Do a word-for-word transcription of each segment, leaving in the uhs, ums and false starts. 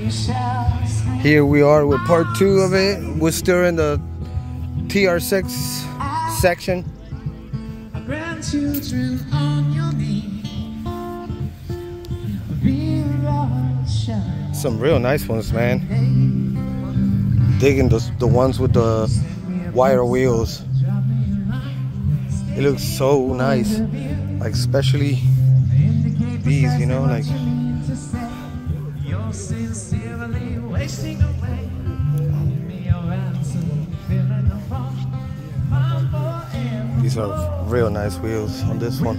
Here we are with part two of it. We're still in the T R six section. Some real nice ones, man. Digging the, the ones with the wire wheels. It looks so nice. Like especially these, you know, like these are real nice wheels on this one.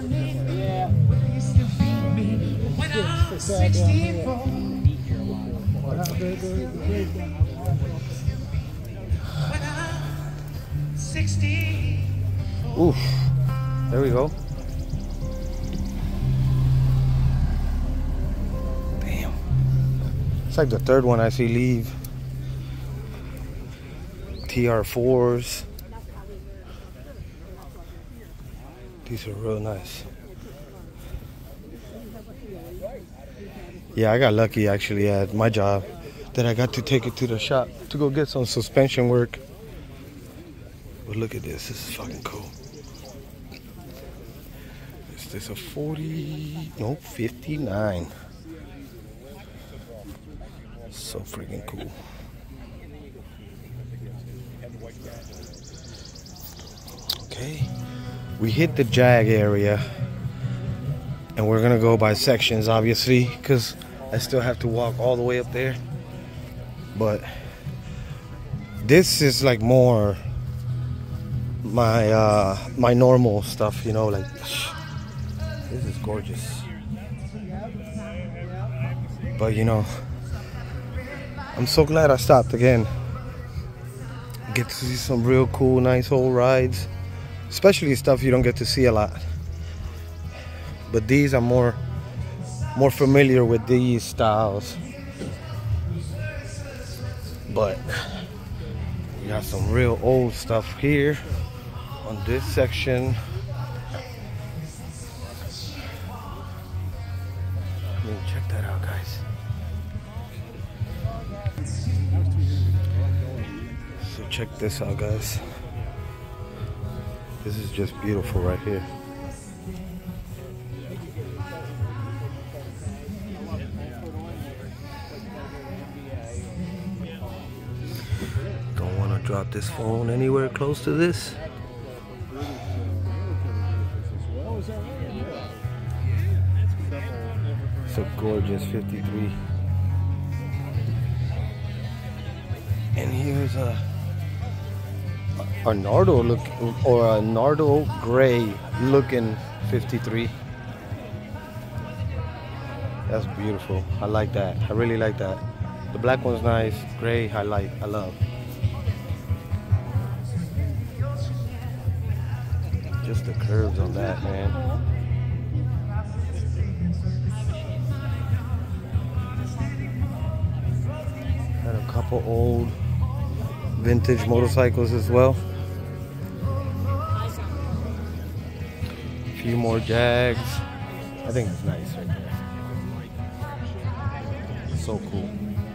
Oof, there we go. Damn. It's like the third one I see leave. T R fours. These are real nice. Yeah, I got lucky actually at my job that I got to take it to the shop to go get some suspension work. But look at this, this is fucking cool. Is this a forty? No, fifty-nine. So freaking cool. Okay, we hit the Jag area and we're gonna go by sections, obviously, because I still have to walk all the way up there. But this is like more my uh my normal stuff, you know, like this is gorgeous. But you know, I'm so glad I stopped again. Get to see some real cool, nice old rides, especially stuff you don't get to see a lot. But these, I'm more more familiar with these styles. But we got some real old stuff here on this section. I mean, check that out, guys. So check this out, guys. This is just beautiful right here. Don't want to drop this phone anywhere close to this. It's a gorgeous fifty-three. And here's a a Nardo look, or a Nardo gray looking fifty-three. That's beautiful. I like that. I really like that. The black one's nice. Gray, I like. I love. Just the curves on that, man. Got a couple old vintage motorcycles as well. A few more Jags. I think it's nice right there. So cool.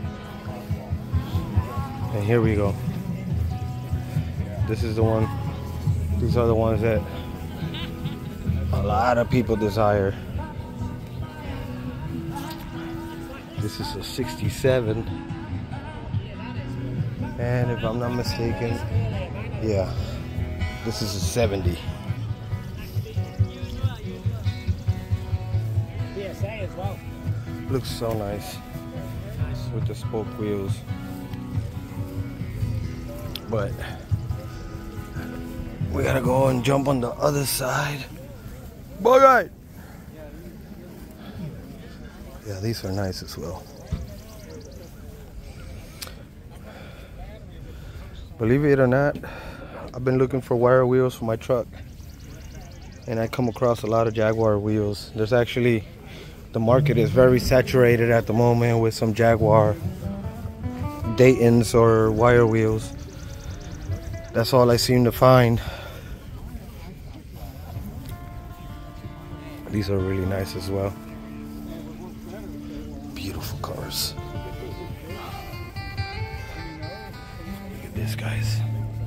And here we go. This is the one. These are the ones that a lot of people desire. This is a sixty-seven. And if I'm not mistaken, yeah, this is a seventy. P S A as well. Looks so nice with the spoke wheels. But we gotta go and jump on the other side. Bye, guys. Yeah, these are nice as well. Believe it or not, I've been looking for wire wheels for my truck, and I come across a lot of Jaguar wheels. There's actually, the market is very saturated at the moment with some Jaguar Daytons or wire wheels. That's all I seem to find. These are really nice as well. Beautiful cars. this, guys.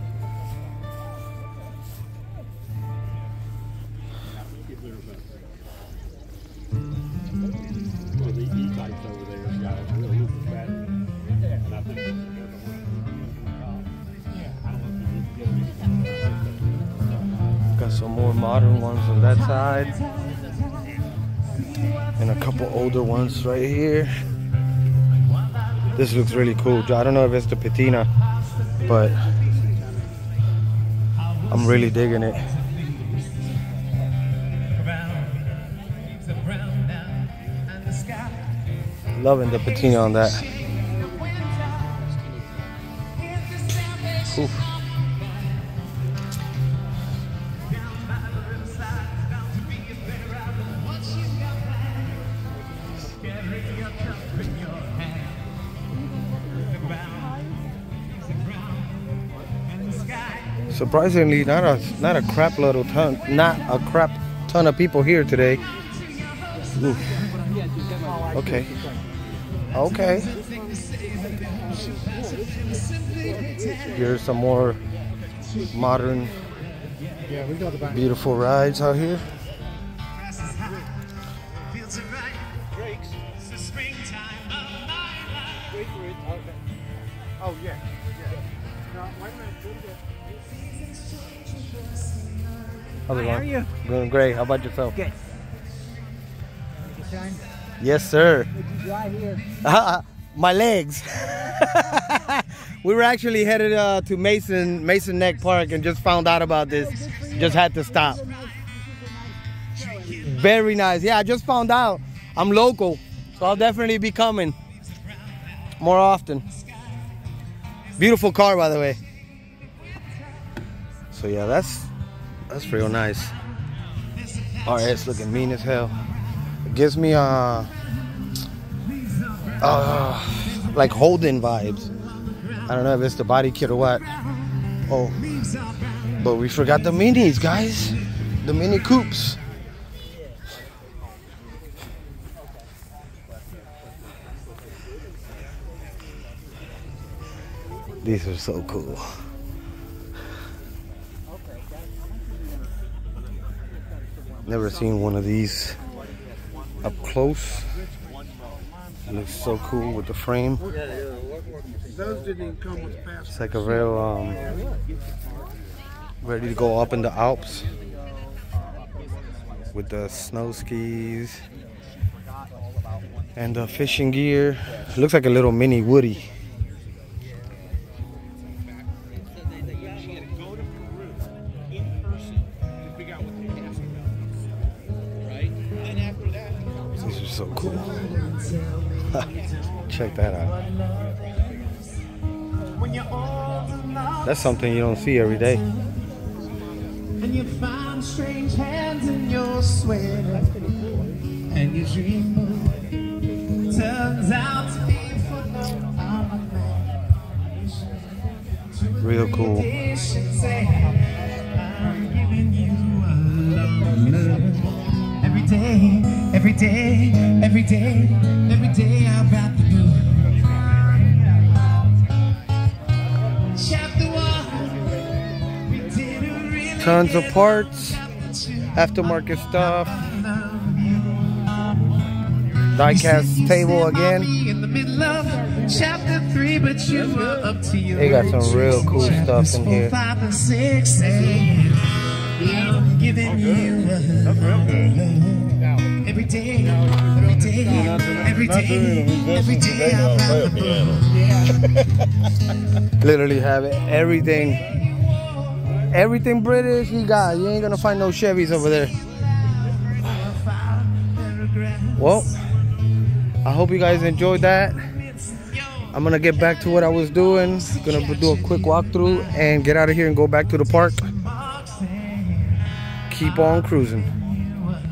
Got some more modern ones on that side, and a couple older ones right here. This looks really cool. I don't know if it's the patina, but I'm really digging it. Loving the patina on that. Oof. Surprisingly, not a not a crap little ton, not a crap ton of people here today. Oof. Okay. Okay. Here's some more modern, beautiful rides out here. Oh yeah. How's it Hi, how are going? you? Doing great. How about yourself? Good. Good time? Yes, sir. What did you drive here? Uh, my legs. We were actually headed uh, to Mason Mason Neck Park and just found out about this. Just had to stop. Very nice. Yeah, I just found out. I'm local, so I'll definitely be coming more often. Beautiful car, by the way. So yeah, that's that's real nice. R S looking mean as hell. It gives me uh, uh like Holden vibes. I don't know if it's the body kit or what. Oh, but we forgot the minis, guys. The mini coupes. These are so cool. Never seen one of these up close. It looks so cool with the frame. Those didn't even come with passport. It's like a real um, ready to go up in the Alps with the snow skis and the fishing gear. It looks like a little mini Woody. These are so cool. Check that out. That's something you don't see every day. And you find strange hands in your sweater, and you dream of turns out to be for no man. Real cool. I'm giving you a love. Every day, every day, every day, every day I wrap the blue. Tons of parts, aftermarket stuff, die-cast table again. They got some real cool stuff in here. Every day, every day, every day, every day I wrap the blue. Literally have it, everything. Everything British you got. You ain't gonna find no Chevys over there. Well, I hope you guys enjoyed that. I'm gonna get back to what I was doing. Gonna do a quick walkthrough and get out of here and go back to the park. Keep on cruising.